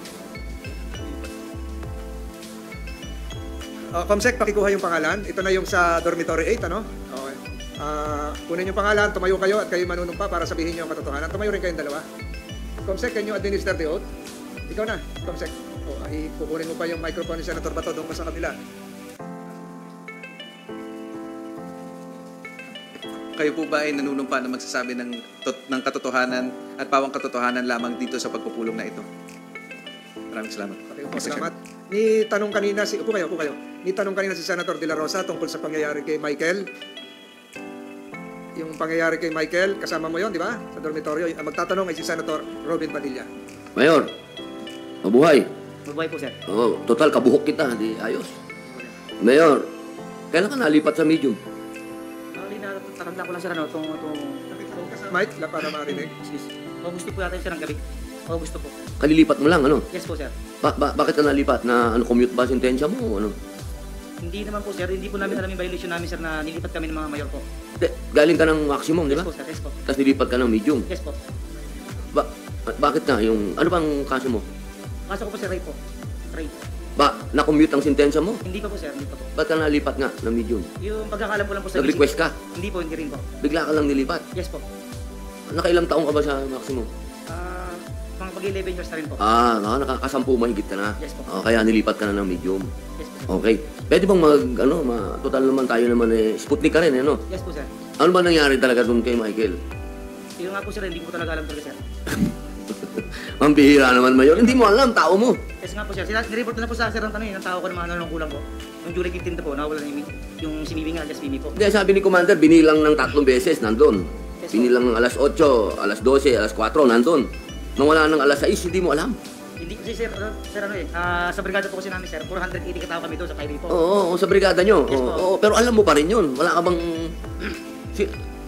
[SPEAKER 5] Uh, Comsec, pakikuha yung pangalan. Ito na yung sa dormitory eight, ano? Okay. Uh, kunin yung pangalan, tumayo kayo at kayo manunumpa para sabihin nyo ang katotohanan. Tumayo rin kayong dalawa. Comsec, can you administer the oath? Ikaw na, Comsec. O, ikukunin mo pa yung microphone ni Senator Bato doon pa sa kabila.
[SPEAKER 7] Kayo po ba ay nanunumpa na magsasabi ng, tot, ng katotohanan at pawang katotohanan lamang dito sa pagpupulong na ito? Maraming salamat.
[SPEAKER 5] Okay, po, salamat. Ni tanong kanina si upo kayo, upo kayo. Ni tanong kanina si Senator De La Rosa tungkol sa pangyayari kay Michael. Yung pangyayari kay Michael, kasama mo 'yon, di ba? Sa dormitoryo. Ang magtatanong ay si Senator Robin Padilla.
[SPEAKER 1] Mayor, mabuhay.
[SPEAKER 6] Mabuhay po, sir.
[SPEAKER 1] Oo, total kabuhok kita, di ayos. Mayor, kailan ka nalipat sa medium?
[SPEAKER 6] Bali na, takanda ko lang, sir, ano, itong, itong,
[SPEAKER 5] Mike, la para marinig.
[SPEAKER 6] excuse. O gusto po yata yung sir ng gabi. O gusto po.
[SPEAKER 1] Kalilipat mo lang, ano?
[SPEAKER 6] Yes po, sir.
[SPEAKER 1] Ba- ba- bakit ka nalipat? Na ano, commute ba sintensya mo? o Ano?
[SPEAKER 6] Hindi naman po, sir. Hindi po namin alam yung violation namin, sir, na nilipat kami ng mga mayor po.
[SPEAKER 1] De, galing ka ng maximum, di
[SPEAKER 6] Yes
[SPEAKER 1] ba?
[SPEAKER 6] po, sir. Yes po.
[SPEAKER 1] Tapos nilipat ka ng medium.
[SPEAKER 6] Yes po.
[SPEAKER 1] Ba- bakit na? Yung, ano bang kaso mo?
[SPEAKER 6] Kaso ko po, sir, rape po. Rape.
[SPEAKER 1] Ba, na-commute ang sentensya mo?
[SPEAKER 8] Hindi pa po, sir. Hindi pa po.
[SPEAKER 1] Ba't ka nalipat nga ng medium?
[SPEAKER 8] Yung pagkakalam ko lang po sa...
[SPEAKER 1] Nag-request ka?
[SPEAKER 8] Hindi po, hindi rin po.
[SPEAKER 1] Bigla ka lang nilipat?
[SPEAKER 8] Yes po.
[SPEAKER 1] Nakailang taong ka ba sa maximum?
[SPEAKER 8] Ah, mga pag-eleven years na rin po.
[SPEAKER 1] Ah, naka- nakakasampu mahigit ka na.
[SPEAKER 8] Yes po.
[SPEAKER 1] Ah, kaya nilipat ka na ng medium.
[SPEAKER 8] Yes po.
[SPEAKER 1] Okay. Pwede bang mag, ano, ma, total naman tayo naman eh, Sputnik ka rin, eh, no?
[SPEAKER 8] Yes po, sir.
[SPEAKER 1] Ano ba nangyari talaga doon kay Michael?
[SPEAKER 8] Yung nga po, sir, hindi ko talaga alam talaga, sir.
[SPEAKER 1] Ang bihira naman, Mayor. Hindi mo alam, tao mo.
[SPEAKER 8] Yes nga po, sir. Sina- Nireport na po sa sir ang tanong, yung tao ko naman ano ng kulang ko. Yung July fifteenth na po, nawala na yung, yung si Mimi nga, just Mimi po.
[SPEAKER 1] Hindi, sabi ni Commander, binilang ng tatlong beses, nandun.
[SPEAKER 8] Yes,
[SPEAKER 1] Binilang ng alas otso, alas dose, alas kwatro, nandun. Nung wala ng alas sais, hindi mo alam.
[SPEAKER 8] Hindi kasi, sir, ano, sir, ano eh, ah, sa brigada po kasi namin, sir, four hundred eighty katao kami doon sa Kairi po.
[SPEAKER 1] Oo, oo, sa brigada nyo.
[SPEAKER 8] Yes,
[SPEAKER 1] Oo,
[SPEAKER 8] po.
[SPEAKER 1] oo, pero alam mo pa rin yun. Wala ka bang... Si...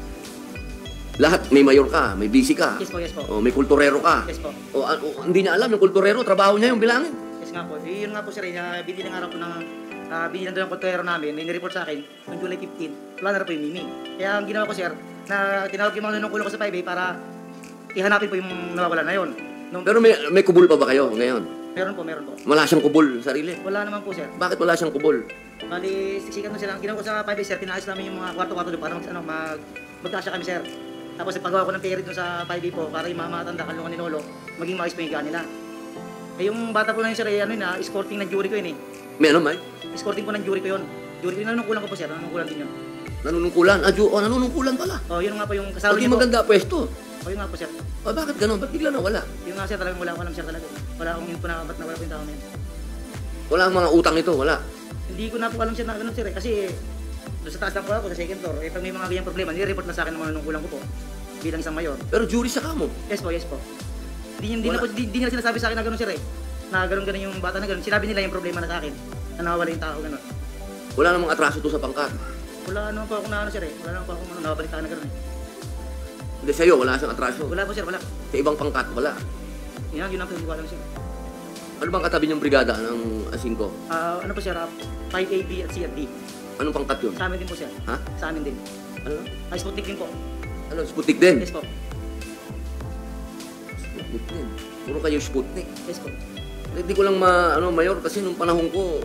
[SPEAKER 1] Lahat, may mayor ka, may busy ka.
[SPEAKER 8] Yes po, yes po.
[SPEAKER 1] O, may kulturero ka.
[SPEAKER 8] Yes po.
[SPEAKER 1] O, ah, o, hindi niya alam, yung kulturero, trabaho niya yung bilangin.
[SPEAKER 8] Yes nga po. Eh, yun nga po, sir, eh, uh, binili nga raw po ng, uh, binili na doon ang kultero namin, may nireport sa akin, noong July fifteenth, wala na raw po yung Mimi. Kaya ang ginawa ko, sir, na tinawag yung mga nunungkulo ko sa five A para ihanapin po yung nawawala na yun. Nung,
[SPEAKER 1] Pero may, may kubul pa ba kayo ngayon?
[SPEAKER 8] meron po, meron po.
[SPEAKER 1] Wala siyang kubul sa sarili.
[SPEAKER 8] Wala naman po, sir.
[SPEAKER 1] Bakit wala siyang kubul?
[SPEAKER 8] Bali, siksikan mo sila. Ang ginawa ko sa five A, sir, pinaayos namin yung mga kwarto-kwarto doon para mag, ano, mag, magkasya kami, sir. Tapos ipagawa ko ng period doon sa five A po para yung mga matanda, kalungan ni Lolo, maging maayos po yung higaan nila. Eh, yung bata po na yun, sir, eh, ano yun, ah, escorting ng jury ko yun eh.
[SPEAKER 1] May ano, Mike?
[SPEAKER 8] Escorting po ng jury ko yun. Jury ko yun, nanunungkulan ko po, sir. Nanunungkulan din yun.
[SPEAKER 1] Nanunungkulan. Ah, Ju- oh, nanunungkulan pala.
[SPEAKER 8] Oh, yun nga po yung kasalo
[SPEAKER 1] Pag
[SPEAKER 8] niyo po.
[SPEAKER 1] maganda pwesto.
[SPEAKER 8] Oh, yun nga po, sir.
[SPEAKER 1] Ah, bakit ganun? Ba't bigla na wala?
[SPEAKER 8] Yung nga, sir, talagang wala ko alam, sir, talaga. Wala akong info na ba't nawala po yung tao na yun.
[SPEAKER 1] Wala ang mga utang ito, wala.
[SPEAKER 8] Hindi ko na po alam, sir, na ganun, sir, eh. Kasi doon sa taas lang po ako, sa second floor. Eh, pag may mga ganyang problema, nire-report na sa akin ng mga nanunungkulan ko po. Bilang isang mayor.
[SPEAKER 1] Pero jury sa kamo.
[SPEAKER 8] Yes po, yes po. Hindi, hindi, na
[SPEAKER 1] Wala.
[SPEAKER 8] po, hindi, hindi nila sinasabi sa akin na ganun, sir, eh. Na ganun-ganun yung bata na ganun. Sinabi nila yung problema na sa akin. Na nawawala yung tao, ganun.
[SPEAKER 1] Wala namang atraso to sa pangkat.
[SPEAKER 8] Wala naman po ako na ano, sir, eh. Wala naman po ako ano, nawabalitaan na ganun, eh.
[SPEAKER 1] Hindi sa'yo, wala siyang atraso.
[SPEAKER 8] Wala po, sir, wala.
[SPEAKER 1] Sa ibang pangkat, wala.
[SPEAKER 8] Yun ang, yun ang hindi ko alam, sir.
[SPEAKER 1] Ano bang katabi niyong brigada ng Asingko?
[SPEAKER 8] Ah, ano po, sir, ah, five A, B at C at D.
[SPEAKER 1] Anong pangkat yun?
[SPEAKER 8] Sa amin din po, sir.
[SPEAKER 1] Ha?
[SPEAKER 8] Sa amin din.
[SPEAKER 1] Ano?
[SPEAKER 8] Ay, Sputnik din po.
[SPEAKER 1] Ano? Sputnik din?
[SPEAKER 8] Yes po.
[SPEAKER 1] Sputnik din. Puro kayo Sputnik.
[SPEAKER 8] Yes po.
[SPEAKER 1] Hindi ko lang ma, ano, Mayor, kasi nung panahon ko,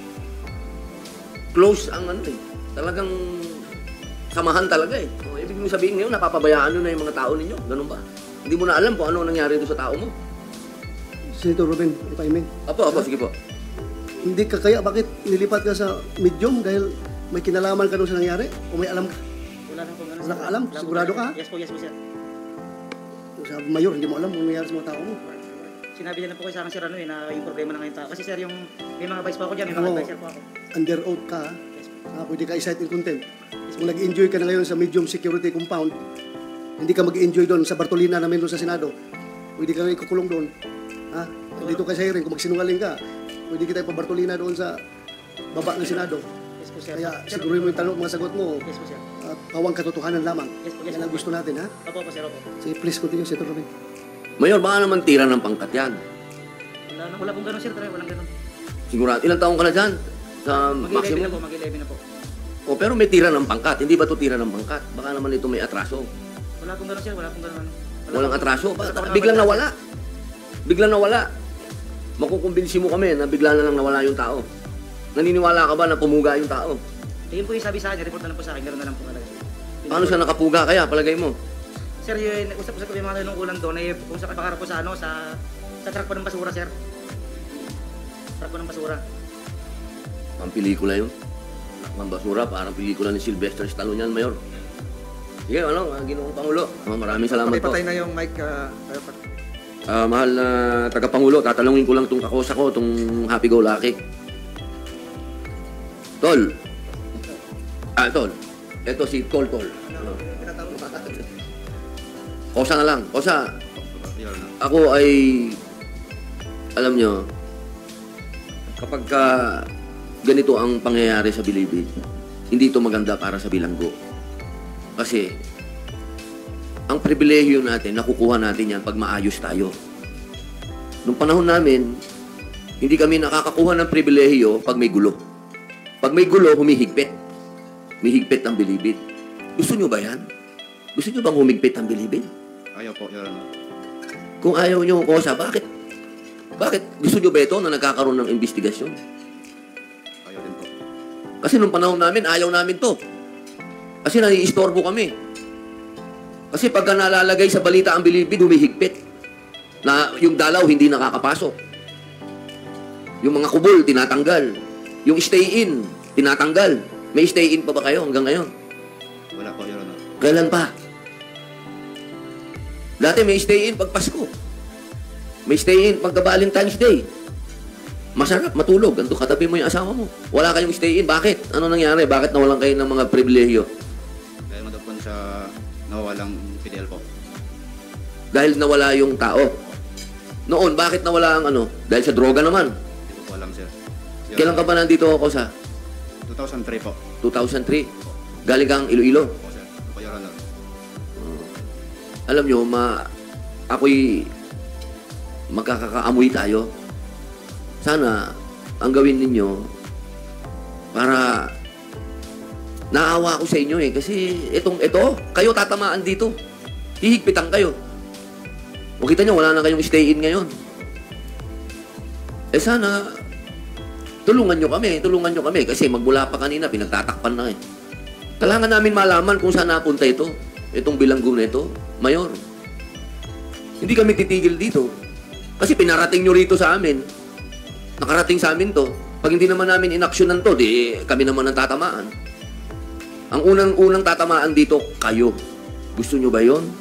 [SPEAKER 1] close ang ano eh. Talagang samahan talaga eh. O, ibig mo sabihin ngayon, napapabayaan nyo na yung mga tao ninyo. Ganun ba? Hindi mo na alam kung ano nangyari doon sa tao mo.
[SPEAKER 3] Senator Ruben, if I may.
[SPEAKER 1] Apo, apo, sige po.
[SPEAKER 3] Hindi ka kaya, bakit nilipat ka sa medium dahil may kinalaman ka doon sa nangyari? O may alam ka?
[SPEAKER 8] Wala nang po ganun.
[SPEAKER 3] Wala
[SPEAKER 8] sir.
[SPEAKER 3] ka alam?
[SPEAKER 8] Wala po,
[SPEAKER 3] Sigurado
[SPEAKER 8] sir.
[SPEAKER 3] ka?
[SPEAKER 8] Yes po, yes po, sir.
[SPEAKER 3] Sa mayor, hindi mo alam kung nangyari sa mga tao mo.
[SPEAKER 8] Sinabi niya na po kayo sa akin, sir, ano eh, na yung problema na ngayon tao. Kasi, sir, yung may mga vice po ako dyan, may mga
[SPEAKER 3] Oo.
[SPEAKER 8] advisor po ako.
[SPEAKER 3] Under oath ka, ha?
[SPEAKER 8] Yes po.
[SPEAKER 3] Ah, pwede ka i-cite in contempt. Kung nag-enjoy ka na ngayon sa medium security compound, hindi ka mag-enjoy doon sa Bartolina namin doon sa Senado. Pwede ka ikukulong doon. Ha? Dito ka sa hearing, kung magsinungaling ka, pwede kita ipa-Bartolina doon sa baba ng Senado.
[SPEAKER 8] Yes po, sir.
[SPEAKER 3] Kaya
[SPEAKER 8] Sir,
[SPEAKER 3] sigurin mo yung tanong, mga sagot mo,
[SPEAKER 8] Yes po, sir.
[SPEAKER 3] at pawang katotohanan lamang.
[SPEAKER 8] Yes po, yes
[SPEAKER 3] Yan ang
[SPEAKER 8] po.
[SPEAKER 3] gusto natin, ha?
[SPEAKER 8] Opo, opo, sir, opo.
[SPEAKER 3] Sige, please continue, Senator Robin.
[SPEAKER 1] Mayor, baka naman tira ng pangkat yan.
[SPEAKER 8] Wala, na- wala pong ganun, sir, talaga, walang ganun.
[SPEAKER 1] Sigurado. Ilang taong ka na dyan? Sa
[SPEAKER 8] Mag-eleven na
[SPEAKER 1] maximum?
[SPEAKER 8] po, mag-eleven na po.
[SPEAKER 1] O, pero may tira ng pangkat. Hindi ba ito tira ng pangkat? Baka naman ito may atraso.
[SPEAKER 8] Wala pong ganun, sir, wala pong ganun. ano. Wala
[SPEAKER 1] Walang
[SPEAKER 8] pong-
[SPEAKER 1] atraso.
[SPEAKER 8] wala
[SPEAKER 1] Ba-
[SPEAKER 8] pong
[SPEAKER 1] Biglang
[SPEAKER 8] nabalitaan.
[SPEAKER 1] nawala. Biglang nawala. Makukumbinsi mo kami na bigla na lang nawala yung tao. Naniniwala ka ba na pumuga yung tao?
[SPEAKER 8] Eh, yun po yung sabi sa akin, report na lang po sa akin, gano'n na lang po talaga.
[SPEAKER 1] Paano siya nakapuga kaya? Palagay mo.
[SPEAKER 8] Sir, yun, usap-usap ko yung mga nanungkulan doon, eh, kung sa kapakarap po sa ano, sa, sa truck po ng basura, sir. Truck po ng basura.
[SPEAKER 1] Pang pelikula yun. Nakman basura, parang pelikula ni Sylvester Stallone yan, Mayor. Sige, ano, ah, Ginoong Pangulo. Ah, maraming salamat po.
[SPEAKER 5] Pakipatay na yung mic. ah, tayo pa-
[SPEAKER 1] Ah, mahal na tagapangulo, tatalungin ko lang itong kakosa ko, itong Happy Go Lucky. Tol. Ah, Tol. Ito si Tol Tol. Ano? Kosa na lang. Kosa,
[SPEAKER 4] Your Honor.
[SPEAKER 1] ako ay, alam nyo, kapag ka ganito ang pangyayari sa Bilibid, hindi ito maganda para sa bilanggo. Kasi, ang pribilehiyo natin, nakukuha natin yan pag maayos tayo. Nung panahon namin, hindi kami nakakakuha ng pribilehiyo pag may gulo. Pag may gulo, humihigpit. Humihigpit ang Bilibid. Gusto nyo ba yan? Gusto nyo bang humigpit ang Bilibid?
[SPEAKER 4] Ayaw po, Your Honor.
[SPEAKER 1] Kung ayaw nyo, Kosa, bakit? Bakit? Gusto nyo ba ito na nagkakaroon ng investigasyon?
[SPEAKER 4] Ayaw din po.
[SPEAKER 1] Kasi nung panahon namin, ayaw namin to. Kasi nai-istorbo kami. Kasi pagka nalalagay sa balita ang bilibid, humihigpit. Na yung dalaw hindi nakakapasok. Yung mga kubol, tinatanggal. Yung stay-in, tinatanggal. May stay-in pa ba kayo hanggang ngayon?
[SPEAKER 4] Wala po, Your Honor.
[SPEAKER 1] Kailan pa? Dati may stay-in pag Pasko. May stay-in pagka Valentine's Day. Masarap, matulog. Ganito, katabi mo yung asawa mo. Wala kayong stay-in. Bakit? Ano nangyari? Bakit nawalan kayo ng mga pribilehyo?
[SPEAKER 4] Dahil nga daw po sa nawawalang P D L po.
[SPEAKER 1] Dahil nawala yung tao. Noon, bakit nawala ang ano? Dahil sa droga naman.
[SPEAKER 4] Hindi ko po alam, sir. Your
[SPEAKER 1] Kailan ka ba nandito ako sa
[SPEAKER 4] two thousand three po.
[SPEAKER 1] two thousand three? Galing kang Iloilo.
[SPEAKER 4] Po, sir. Po, Your Honor.
[SPEAKER 1] Alam nyo, ma, ako'y magkakaamoy tayo. Sana, ang gawin ninyo, para naawa ako sa inyo eh. Kasi itong, ito, kayo tatamaan dito. Hihigpitan kayo. O kita nyo, wala na kayong stay-in ngayon. Eh sana, tulungan nyo kami, tulungan nyo kami. Kasi magmula pa kanina, pinagtatakpan na eh. Kailangan namin malaman kung saan napunta ito. Itong bilanggo na ito. Mayor, hindi kami titigil dito. Kasi pinarating nyo rito sa amin. Nakarating sa amin to. Pag hindi naman namin inaksyonan to, di kami naman ang tatamaan. Ang unang-unang tatamaan dito, kayo. Gusto nyo ba yun?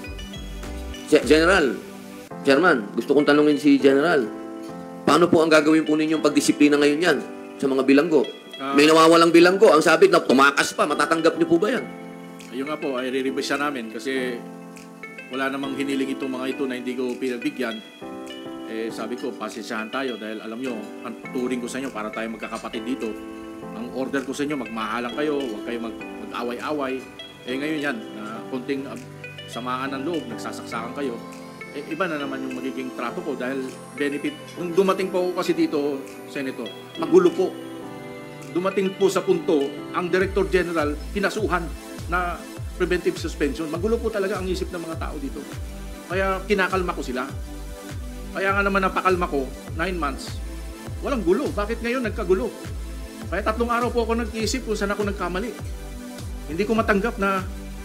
[SPEAKER 1] General, Chairman, gusto kong tanungin si General, paano po ang gagawin po ninyong pagdisiplina ngayon yan sa mga bilanggo?
[SPEAKER 2] Uh,
[SPEAKER 1] May nawawalang bilanggo. Ang sabi na tumakas pa, matatanggap nyo po ba yan?
[SPEAKER 2] Ayun nga po, ay re-revise namin kasi wala namang hiniling itong mga ito na hindi ko pinagbigyan. Eh, sabi ko, pasensyahan tayo dahil alam nyo, ang turing ko sa inyo para tayo magkakapatid dito. Ang order ko sa inyo, magmahalang kayo, huwag kayo mag, mag-away-away. Eh ngayon yan, na konting uh, samaan ng loob, nagsasaksakan kayo. Eh, iba na naman yung magiging trato ko dahil benefit. Nung dumating po ako kasi dito, Senator, magulo po. Dumating po sa punto, ang Director General, pinasuhan na preventive suspension. Magulo po talaga ang isip ng mga tao dito. Kaya kinakalma ko sila. Kaya nga naman napakalma ko, nine months, walang gulo. Bakit ngayon nagkagulo? Kaya tatlong araw po ako nag-iisip kung saan ako nagkamali. Hindi ko matanggap na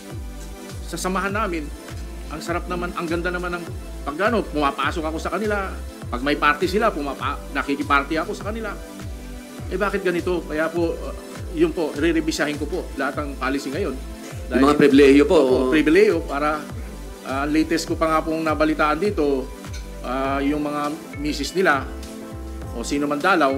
[SPEAKER 2] sa samahan namin, ang sarap naman, ang ganda naman ng pag ano, pumapasok ako sa kanila. Pag may party sila, pumapa, nakikiparty ako sa kanila. Eh bakit ganito? Kaya po, uh, yun po, re-revisahin ko po lahat ng policy ngayon.
[SPEAKER 1] Dahil, yung mga pribilehiyo po.
[SPEAKER 2] Po, pribilehiyo para uh, latest ko pa nga pong nabalitaan dito, uh, yung mga misis nila o sino man dalaw,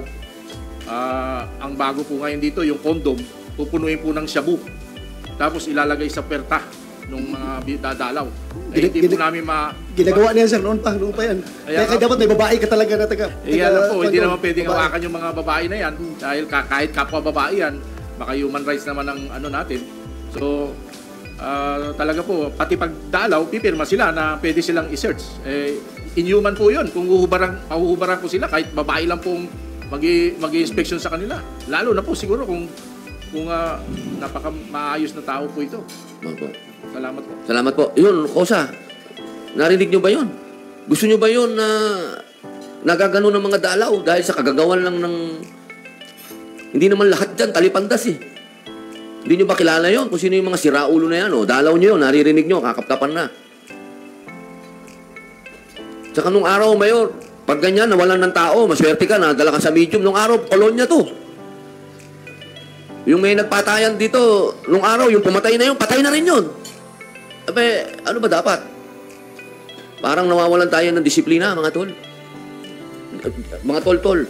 [SPEAKER 2] uh, ang bago po ngayon dito, yung condom, pupunuin po ng shabu. Tapos ilalagay sa perta ng mga dadalaw. Eh, hindi po namin ma...
[SPEAKER 3] Ginagawa niya, sir, noon pa, noon pa yan. Kaya, kaya dapat may babae ka talaga na taga...
[SPEAKER 2] Eh, yan po, hindi naman pwedeng hawakan yung mga babae na yan dahil kahit kapwa babae yan, baka human rights naman ang ano natin. So, uh, talaga po, pati pag dalaw, pipirma sila na pwede silang i-search. Eh, inhuman po yun. Kung uhubaran, pahuhubaran ko sila, kahit babae lang pong mag-i-inspection sa kanila. Lalo na po siguro kung kung uh, napaka maayos na tao po ito.
[SPEAKER 1] Opo.
[SPEAKER 2] Salamat po.
[SPEAKER 1] Salamat po. Yun, Kosa, narinig nyo ba yun? Gusto nyo ba yun na nagagano ng mga dalaw dahil sa kagagawan lang ng... Hindi naman lahat dyan, talipandas eh. Hindi nyo ba kilala yun? Kung sino yung mga siraulo na yan, o dalaw nyo yun, naririnig nyo, kakapkapan na. Tsaka nung araw, Mayor, pag ganyan, nawalan ng tao, maswerte ka, nadala ka sa medium. Nung araw, kolonya to. Yung may nagpatayan dito, nung araw, yung pumatay na yun, patay na rin yun. Abe, ano ba dapat? Parang nawawalan tayo ng disiplina, mga tol. Mga tol-tol.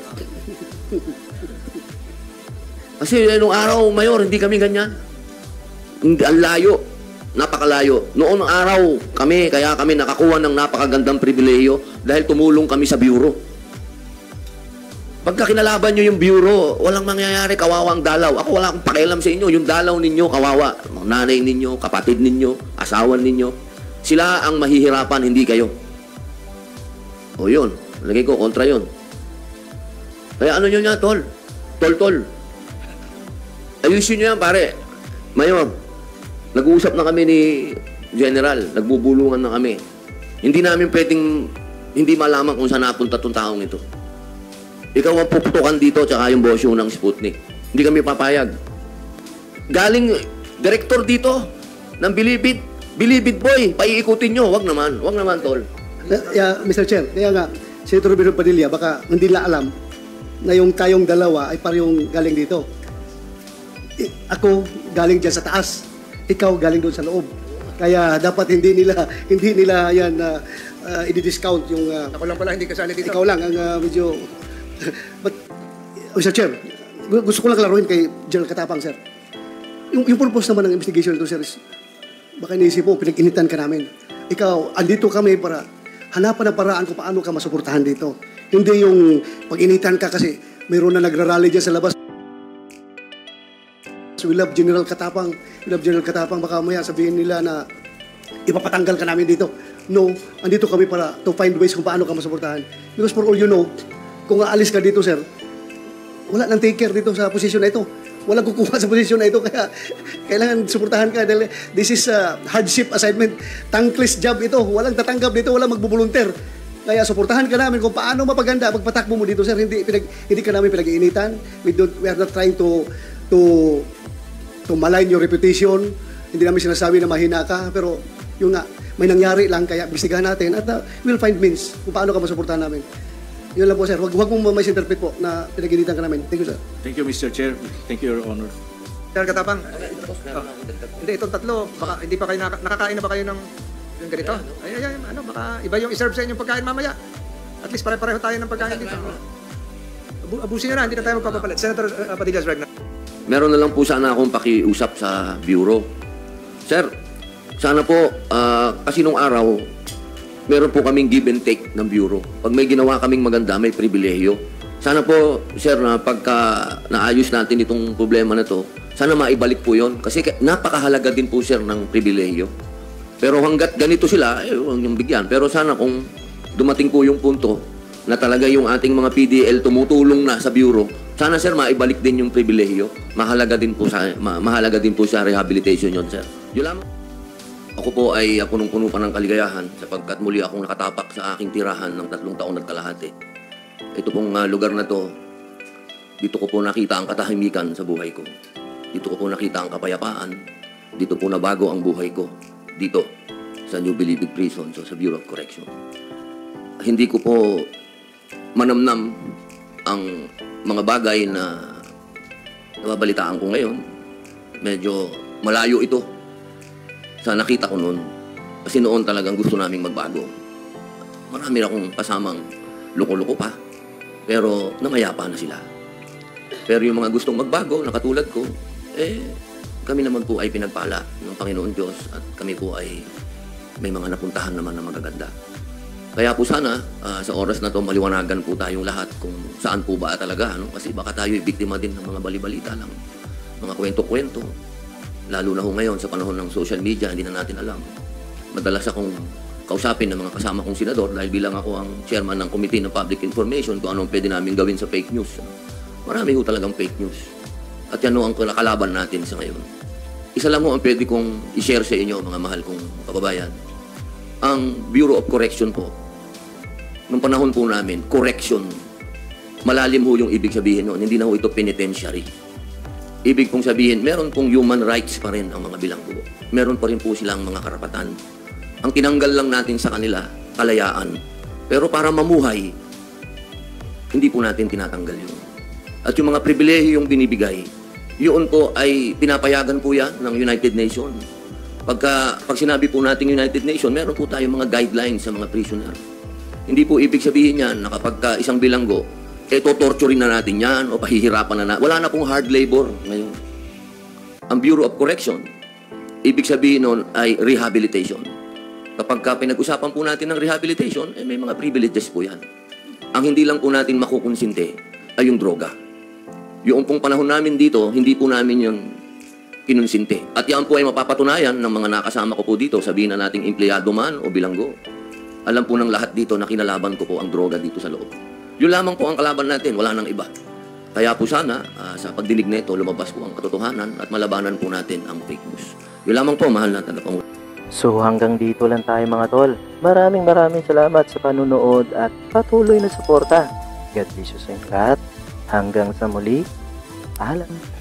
[SPEAKER 1] Kasi nung araw, Mayor, hindi kami ganyan. Hindi, ang layo. Napakalayo. Noong araw, kami, kaya kami nakakuha ng napakagandang pribilehiyo dahil tumulong kami sa bureau. Pagka kinalaban nyo yung bureau, walang mangyayari, kawawa ang dalaw. Ako wala akong pakialam sa inyo. Yung dalaw ninyo, kawawa. Mga nanay ninyo, kapatid ninyo, asawan ninyo. Sila ang mahihirapan, hindi kayo. O yun, lagay ko, kontra yun. Kaya ano nyo niya, tol? Tol-tol. Ayusin nyo yan, pare. Mayor, nag-uusap na kami ni General. Nagbubulungan na kami. Hindi namin pwedeng hindi malaman kung saan napunta itong taong ito. Ikaw ang puputukan dito tsaka yung bosyo ng Sputnik. Hindi kami papayag. Galing director dito ng Bilibid. Bilibid boy, paiikutin nyo. Wag naman. Wag naman, tol.
[SPEAKER 3] Yeah, Mister Chair, kaya nga, Senator Robert Padilla, baka hindi na alam na yung tayong dalawa ay parehong galing dito. I- ako galing dyan sa taas. Ikaw galing doon sa loob. Kaya dapat hindi nila hindi nila yan uh, uh, i-discount yung uh,
[SPEAKER 5] Ako lang pala hindi kasali dito.
[SPEAKER 3] ikaw lang ang uh, medyo but Mister Chair, gu- gusto ko lang klaruhin kay General Katapang, sir. Yung, yung purpose naman ng investigation nito, sir, is baka iniisip mo, pinag-initan ka namin. Ikaw, andito kami para hanapan ng paraan kung paano ka masuportahan dito. Hindi yung pag-initan ka kasi mayroon na nagrarally dyan sa labas. We love General Katapang. We love General Katapang. Baka maya sabihin nila na ipapatanggal ka namin dito. No, andito kami para to find ways kung paano ka masuportahan. Because for all you know, kung aalis ka dito, sir, wala nang take care dito sa posisyon na ito. Walang kukuha sa posisyon na ito. Kaya kailangan suportahan ka. Dahil this is a hardship assignment. Thankless job ito. Walang tatanggap dito. Walang magbubolunteer. Kaya suportahan ka namin kung paano mapaganda. Magpatakbo mo dito, sir. Hindi, pinag, hindi ka namin pinag-iinitan. We, don't, we are not trying to to to malign your reputation. Hindi namin sinasabi na mahina ka. Pero yung nga, may nangyari lang. Kaya bisigahan natin. At uh, we'll find means kung paano ka masuportahan namin. Yun lang po, sir. Huwag, huwag mong misinterpret po na pinag-initan ka namin. Thank you, sir.
[SPEAKER 2] Thank you, Mister Chair. Thank you, Your Honor.
[SPEAKER 5] Sir Katapang. Oh. Hindi, itong tatlo, baka hindi pa kayo naka- nakakain na ba kayo ng yung ganito? Ay, ay, ay, ano, baka iba yung iserve sa inyong pagkain mamaya. At least pare-pareho tayo ng pagkain dito. Abu- abusin na na, hindi na tayo magpapapalit. Senator uh, Padilla Zwerg na.
[SPEAKER 1] Meron na lang po sana akong pakiusap sa Bureau. Sir, sana po, ah, kasi nung araw, meron po kaming give and take ng Bureau. Pag may ginawa kaming maganda, may pribilehiyo. Sana po, sir, na pagka naayos natin itong problema na to, sana maibalik po yon. Kasi napakahalaga din po, sir, ng pribilehiyo. Pero hanggat ganito sila, eh, huwag niyong bigyan. Pero sana kung dumating po yung punto na talaga yung ating mga P D L tumutulong na sa Bureau, sana, sir, maibalik din yung pribilehiyo. Mahalaga din po sa, ma- mahalaga din po sa rehabilitation yon, sir. Yun lamang. Ako po ay punong-puno pa ng kaligayahan sapagkat muli akong nakatapak sa aking tirahan ng tatlong taon at kalahati. Ito pong uh, lugar na to, dito ko po nakita ang katahimikan sa buhay ko. Dito ko po nakita ang kapayapaan. Dito po nabago ang buhay ko. Dito, sa New Bilibid Prison, so sa Bureau of Correction. Hindi ko po manamnam ang mga bagay na nababalitaan ko ngayon. Medyo malayo ito sa nakita ko noon. Kasi noon talagang gusto naming magbago. Marami na akong kasamang loko-loko pa. Pero namayapa na sila. Pero yung mga gustong magbago, na katulad ko, eh, kami naman po ay pinagpala ng Panginoon Diyos at kami po ay may mga napuntahan naman na magaganda. Kaya po sana, uh, sa oras na to maliwanagan po tayong lahat kung saan po ba talaga. Ano? Kasi baka tayo ay biktima din ng mga balibalita lang. Mga kwento-kwento. Lalo na ho ngayon sa panahon ng social media, hindi na natin alam. Madalas akong kausapin ng mga kasama kong senador dahil bilang ako ang chairman ng Committee ng Public Information kung anong pwede namin gawin sa fake news. Marami ho talagang fake news. At yan ho ang kalaban natin sa ngayon. Isa lang ho ang pwede kong i-share sa inyo, mga mahal kong kababayan. Ang Bureau of Correction po, nung panahon po namin, correction. Malalim ho yung ibig sabihin noon. Hindi na ho ito penitentiary. Ibig pong sabihin, meron pong human rights pa rin ang mga bilanggo. Meron pa rin po silang mga karapatan. Ang tinanggal lang natin sa kanila, kalayaan. Pero para mamuhay, hindi po natin tinatanggal yun. At yung mga pribilehiyo yung binibigay, yun po ay pinapayagan po yan ng United Nations. Pagka, pag sinabi po natin United Nations, meron po tayong mga guidelines sa mga prisoner. Hindi po ibig sabihin yan na kapag ka isang bilanggo, eto torturing na natin yan o pahihirapan na natin. Wala na pong hard labor ngayon. Ang Bureau of Correction, ibig sabihin nun ay rehabilitation. Kapag ka pinag-usapan po natin ng rehabilitation, eh, may mga privileges po yan. Ang hindi lang po natin makukonsinte ay yung droga. Yung pong panahon namin dito, hindi po namin yung kinunsinte. At yan po ay mapapatunayan ng mga nakasama ko po dito, sabihin na nating empleyado man o bilanggo. Alam po ng lahat dito na kinalaban ko po ang droga dito sa loob. Yun lamang po ang kalaban natin, wala nang iba. Kaya po sana, uh, sa pagdinig nito, lumabas po ang katotohanan at malabanan po natin ang fake news. Yun lamang po, mahal na tagapangulo.
[SPEAKER 9] So hanggang dito lang tayo mga tol. Maraming maraming salamat sa panunood at patuloy na suporta. God bless you sa inyo lahat. Hanggang sa muli. Paalam.